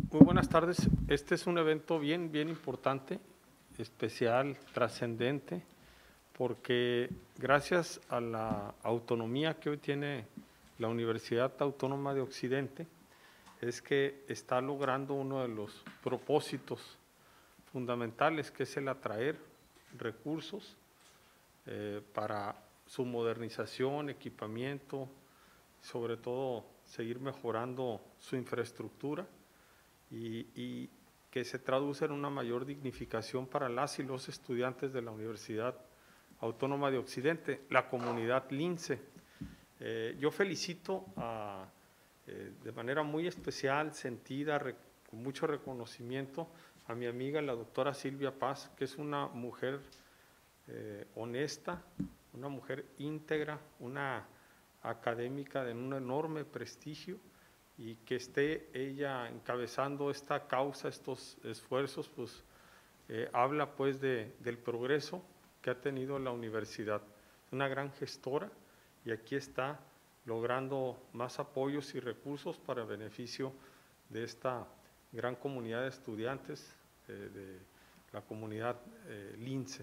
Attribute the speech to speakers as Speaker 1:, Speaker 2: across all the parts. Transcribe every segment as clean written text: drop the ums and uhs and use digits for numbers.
Speaker 1: Muy buenas tardes. Este es un evento bien importante, especial, trascendente, porque gracias a la autonomía que hoy tiene la Universidad Autónoma de Occidente, es que está logrando uno de los propósitos fundamentales, que es el atraer recursos para su modernización, equipamiento, sobre todo seguir mejorando su infraestructura y que se traduce en una mayor dignificación para las y los estudiantes de la Universidad Autónoma de Occidente, la comunidad Lince. Yo felicito de manera muy especial, sentida, con mucho reconocimiento, a mi amiga la doctora Silvia Paz, que es una mujer honesta, una mujer íntegra, una académica de un enorme prestigio, y que esté ella encabezando esta causa, estos esfuerzos, pues habla pues del progreso que ha tenido la universidad. Es una gran gestora y aquí está logrando más apoyos y recursos para beneficio de esta gran comunidad de estudiantes de la comunidad Lince.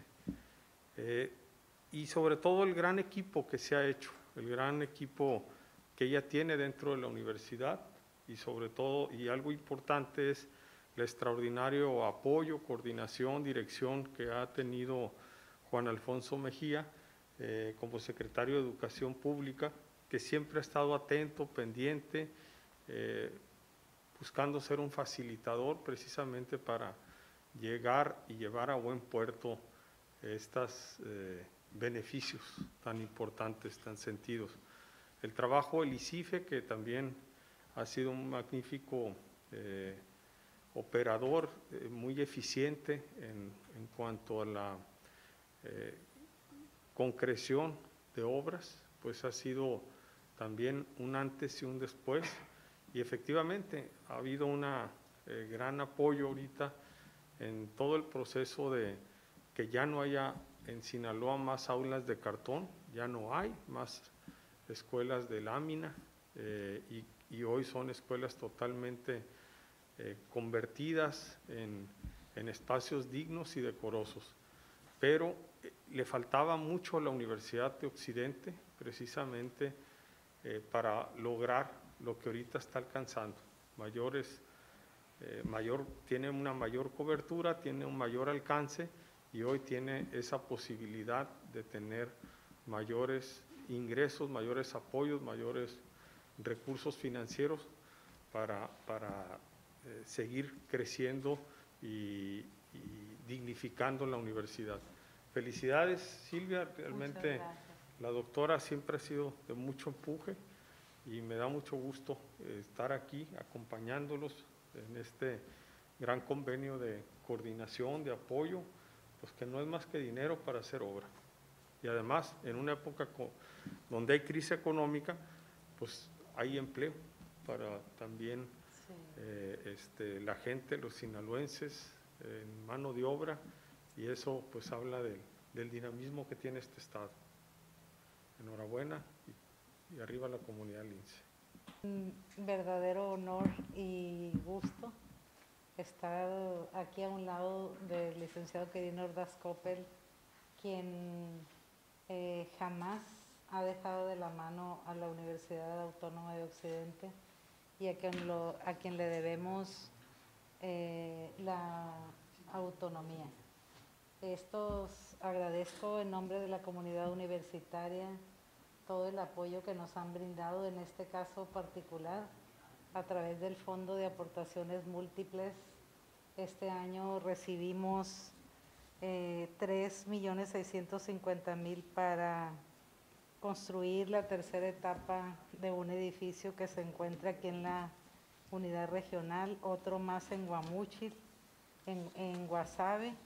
Speaker 1: Y sobre todo el gran equipo que se ha hecho, el gran equipo que ella tiene dentro de la universidad, y sobre todo, y algo importante, es el extraordinario apoyo, coordinación, dirección que ha tenido Juan Alfonso Mejía como secretario de Educación Pública, que siempre ha estado atento, pendiente, buscando ser un facilitador precisamente para llegar y llevar a buen puerto estos beneficios tan importantes, tan sentidos. El trabajo del ICIFE, que también ha sido un magnífico operador, muy eficiente en cuanto a la concreción de obras, pues ha sido también un antes y un después, y efectivamente ha habido un gran apoyo ahorita en todo el proceso de que ya no haya en Sinaloa más aulas de cartón, ya no hay más escuelas de lámina, y hoy son escuelas totalmente convertidas en espacios dignos y decorosos. Pero le faltaba mucho a la Universidad de Occidente precisamente para lograr lo que ahorita está alcanzando, tiene una mayor cobertura, tiene un mayor alcance, y hoy tiene esa posibilidad de tener mayores ingresos, mayores apoyos, mayores recursos financieros para seguir creciendo y dignificando la universidad. Felicidades, Silvia, realmente la doctora siempre ha sido de mucho empuje y me da mucho gusto estar aquí acompañándolos en este gran convenio de coordinación, de apoyo, pues que no es más que dinero para hacer obra. Y además, en una época donde hay crisis económica, pues hay empleo para también la gente, los sinaloenses, en mano de obra, y eso pues habla del dinamismo que tiene este estado. Enhorabuena y arriba la comunidad Lince.
Speaker 2: Un verdadero honor y gusto estar aquí a un lado del licenciado Kedin Ordaz Coppel, quien jamás ha dejado de la mano a la Universidad Autónoma de Occidente y a quien le debemos la autonomía. Agradezco en nombre de la comunidad universitaria todo el apoyo que nos han brindado, en este caso particular, a través del Fondo de Aportaciones Múltiples. Este año recibimos 3.650.000 para construir la tercera etapa de un edificio que se encuentra aquí en la unidad regional, otro más en Guamúchil, en Guasave,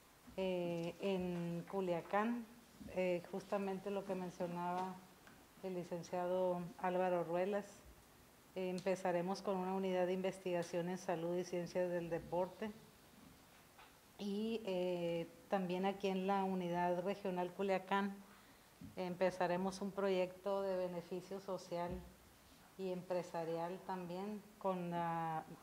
Speaker 2: en Culiacán, justamente lo que mencionaba el licenciado Álvaro Ruelas. Empezaremos con una unidad de investigación en salud y ciencias del deporte, y también aquí en la unidad regional Culiacán empezaremos un proyecto de beneficio social y empresarial también con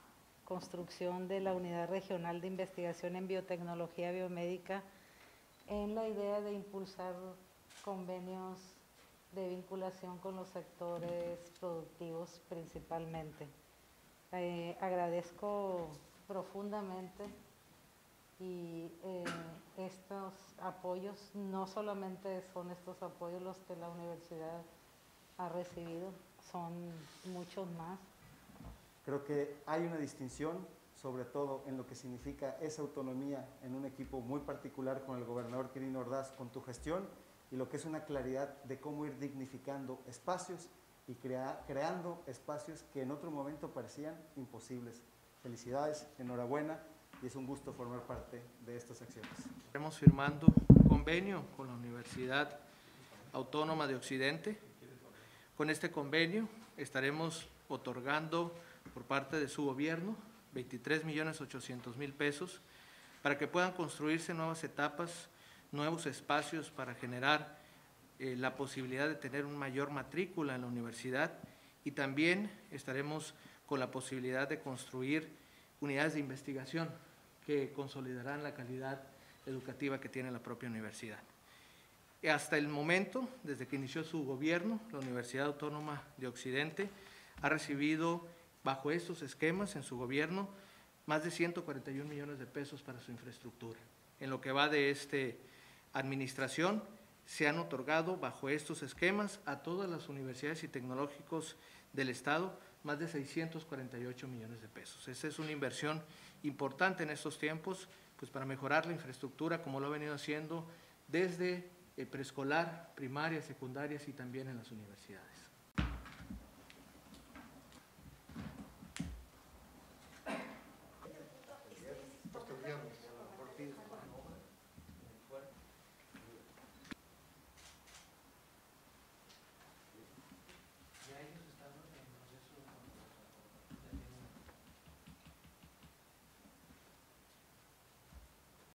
Speaker 2: construcción de la Unidad Regional de Investigación en Biotecnología Biomédica en la idea de impulsar convenios de vinculación con los sectores productivos principalmente. Agradezco profundamente y estos apoyos, no solamente son estos apoyos los que la universidad ha recibido, son muchos más.
Speaker 3: Creo que hay una distinción, sobre todo en lo que significa esa autonomía en un equipo muy particular con el gobernador Quirino Ordaz, con tu gestión, y lo que es una claridad de cómo ir dignificando espacios y creando espacios que en otro momento parecían imposibles. Felicidades, enhorabuena, y es un gusto formar parte de estas acciones.
Speaker 4: Estamos firmando un convenio con la Universidad Autónoma de Occidente. Con este convenio estaremos otorgando por parte de su gobierno 23.800.000 pesos para que puedan construirse nuevas etapas, nuevos espacios para generar la posibilidad de tener una mayor matrícula en la universidad, y también estaremos con la posibilidad de construir unidades de investigación que consolidarán la calidad educativa que tiene la propia universidad. Hasta el momento, desde que inició su gobierno, la Universidad Autónoma de Occidente ha recibido bajo estos esquemas en su gobierno más de 141 millones de pesos para su infraestructura. En lo que va de esta administración, se han otorgado bajo estos esquemas a todas las universidades y tecnológicos del Estado más de 648 millones de pesos. Esa es una inversión importante en estos tiempos, pues para mejorar la infraestructura, como lo ha venido haciendo desde preescolar, primaria, secundarias y también en las universidades.